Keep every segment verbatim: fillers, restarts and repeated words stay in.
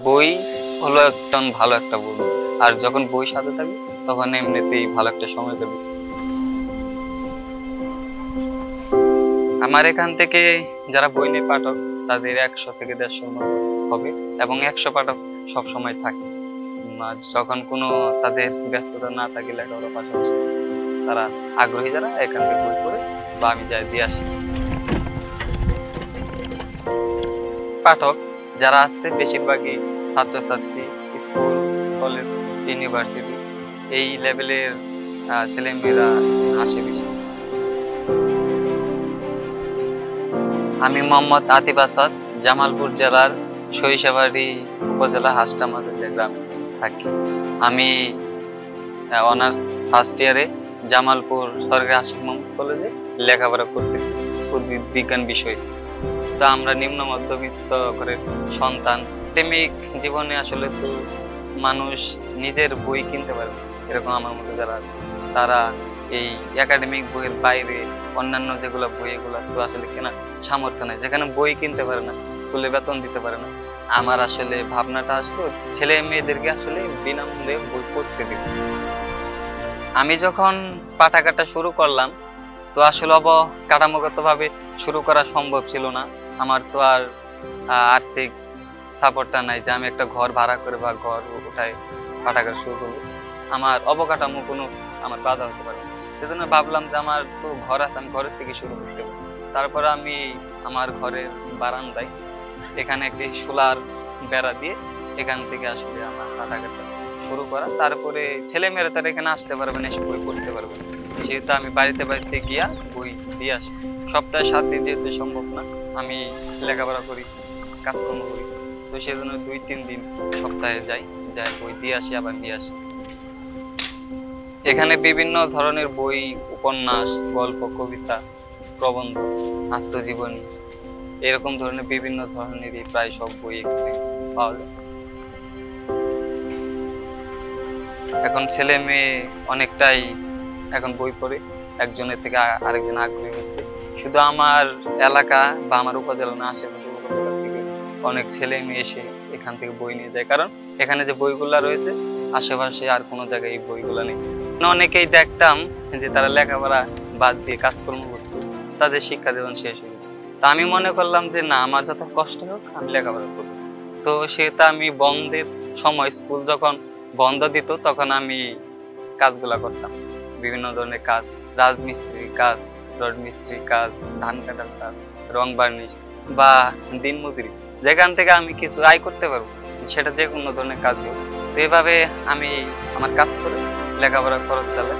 বই হলো একদম ভালো একটা বন্ধু, আর যখন বই সাথে থাকবে তখন এমনিতেই ভালো একটা সময় কাটবে। আমার এখান থেকে যারা বই নিয়ে পাঠক তাদের একশো থেকে দেড়শোর মতো হবে, এবং একশো পাঠক সবসময় থাকে। যখন কোনো তাদের ব্যস্ততা না থাকে লেখাপড়ার পাশাপাশি, তারা আগ্রহী যারা এখান থেকে বই পড়ে বা আমি যাই দিয়ে আসি। পাঠক যারা আছে বেশিরভাগই ছাত্রছাত্রী, স্কুল, কলেজ, ইউনিভার্সিটি এই লেভেলের ছেলেমেয়েরা আসে বেশি। আমি মোহাম্মদ আতিফ আসাদ, জামালপুর জেলার সরিষাবাড়ি উপজেলা হাসটামাজা গ্রামে থাকি। আমি অনার্স ফার্স্ট ইয়ারে জামালপুর সরকারি আশিক মোহাম্মদ কলেজে লেখাপড়া করতেছি উদ্ভিদ বিজ্ঞান বিষয়ে। তো আমরা নিম্ন মধ্যবিত্ত ঘরের সন্তান। একাডেমিক জীবনে আসলে তো মানুষ নিজের বই কিনতে পারে, এরকম আমার মতো যারা আছে তারা এই একাডেমিক বইয়ের বাইরে অন্যান্য যেগুলো বই এগুলো তো আসলে কেনা সামর্থ্য নেই, যেখানে বই কিনতে পারে না, স্কুলে বেতন দিতে পারে না। আমার আসলে ভাবনাটা আসলো ছেলে মেয়েদেরকে আসলে বিনামূল্যে বই পড়তে দিব। আমি যখন পাঠাগারটা শুরু করলাম তো আসলে অবকাঠামোগত ভাবে শুরু করা সম্ভব ছিল না। আমার তো আর আর্থিক সাপোর্টটা নাই যে আমি একটা ঘর ভাড়া করে বা ঘর ওঠায় পাঠাগার শুরু করবো। আমার অবকাঠামো কোনো আমার বাধা হতে পারে, সেজন্য ভাবলাম যে আমার তো ঘর আছে, আমি ঘরের থেকে শুরু করতে পারি। তারপরে আমি আমার ঘরের বারান্দায় এখানে একটি সোলার বেড়া দিয়ে এখান থেকে আসলে আমার পাঠাগারটা শুরু করা। তারপরে ছেলে মেয়েরা তারা এখানে আসতে পারবে না, এসে বই পড়তে পারবে, সেহেতু আমি বাড়িতে বাড়িতে গিয়া বই দিয়ে আসি। সপ্তাহে সাত দিন যেহেতু সম্ভব না, আমি লেখাপড়া করি, কাজকর্ম করি, তো সেজন্য দুই তিন দিন সপ্তাহে যাই, যাই বই দিয়ে আসি, আবার দিয়ে আসি। এখানে বিভিন্ন ধরনের বই, উপন্যাস, গল্প, কবিতা, প্রবন্ধ, আত্মজীবনী এরকম ধরনের বিভিন্ন ধরনেরই প্রায় সব বই এখানে পাওয়া যায়। এখন ছেলে মেয়ে অনেকটাই এখন বই পড়ে, একজনের থেকে আরেকজন আগ্রহী হচ্ছে। শুধু আমার এলাকা বা আমার উপজেলা না, আশেপাশে উপজেলা থেকে অনেক ছেলে মেয়ে এসে এখান থেকে বই নিয়ে যায়, কারণ এখানে যে বইগুলা রয়েছে আশেপাশে আর কোনো জায়গায় এই বইগুলা নেই। অনেকেই দেখতাম যে তারা লেখাপড়া বাদ দিয়ে কাজকর্ম করতো, তাদের শিক্ষা জীবন শেষ হয়ে গেল। তা আমি মনে করলাম যে না, আমার যত কষ্ট হোক আমি লেখাপড়া করবো। তো সেটা আমি বন্ধের সময়, স্কুল যখন বন্ধ দিত তখন আমি কাজগুলা করতাম, বিভিন্ন ধরনের কাজ, রাজমিস্ত্রির কাজ, রড মিস্ত্রির কাজ, ধান কাটার কাজ, রং বার্নিশ বা দিন মজুরি, যেখান থেকে আমি কিছু আয় করতে পারবো, সেটা যে কোনো ধরনের কাজ হোক। তো এইভাবে আমি আমার কাজ করে লেখাপড়া খরচ চালাই।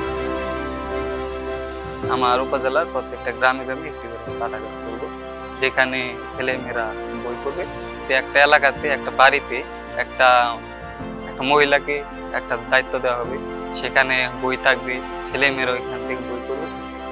আমার উপজেলার প্রত্যেকটা গ্রামে গ্রামে একটি করে পাঠাগার করবো, যেখানে ছেলে মেয়েরা বই পড়বে। তো একটা এলাকাতে, একটা বাড়িতে একটা একটা মহিলাকে একটা দায়িত্ব দেওয়া হবে, সেখানে বই থাকবে, ছেলে মেয়েরা ওইখান থেকে বই পড়বে।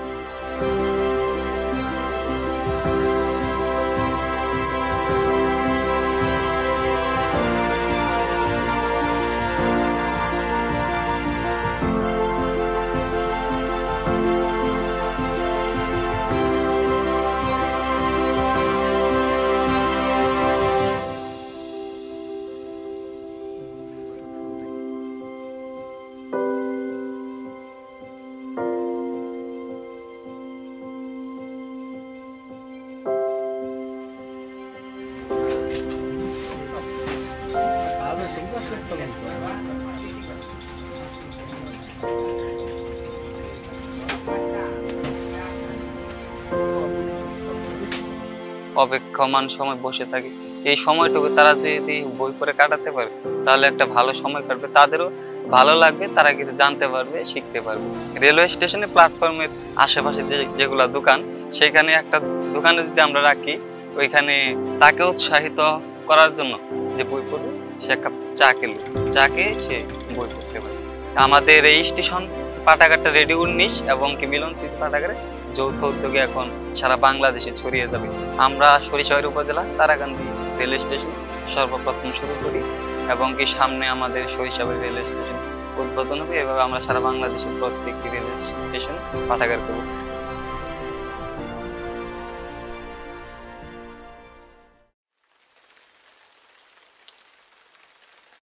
অপেক্ষমান সময় বসে থাকে, এই সময়টুকু তারা যদি বই পড়ে কাটাতে পারে তাহলে একটা ভালো সময় কাটবে, তাদেরও ভালো লাগবে, তারা কিছু জানতে পারবে, শিখতে পারবে। রেলওয়ে স্টেশনে প্ল্যাটফর্মের আশেপাশে যে যেগুলা দোকান, সেখানে একটা দোকানে যদি আমরা রাখি, ওইখানে তাকে উৎসাহিত করার জন্য যে বই পড়বে, সে এক কাপ চা খেলো, চা খেয়ে সে বই পড়তে পারে। আমাদের এই স্টেশন পাঠাগারটা রেডি উনিশ এবং কি মিলন স্মৃতি পাঠাগারে যৌথ উদ্যোগে এখন সারা বাংলাদেশে ছড়িয়ে যাবে। আমরা সরিষাবাড়ি উপজেলা তারাকান্দি রেলওয়ে স্টেশন সর্বপ্রথম শুরু করি, এবং কি সামনে আমাদের সরিষাবাড়ি রেলওয়ে স্টেশন উদ্বোধন হবে, এভাবে আমরা সারা বাংলাদেশের প্রত্যেকটি রেলওয়ে স্টেশন পাঠাগার করব।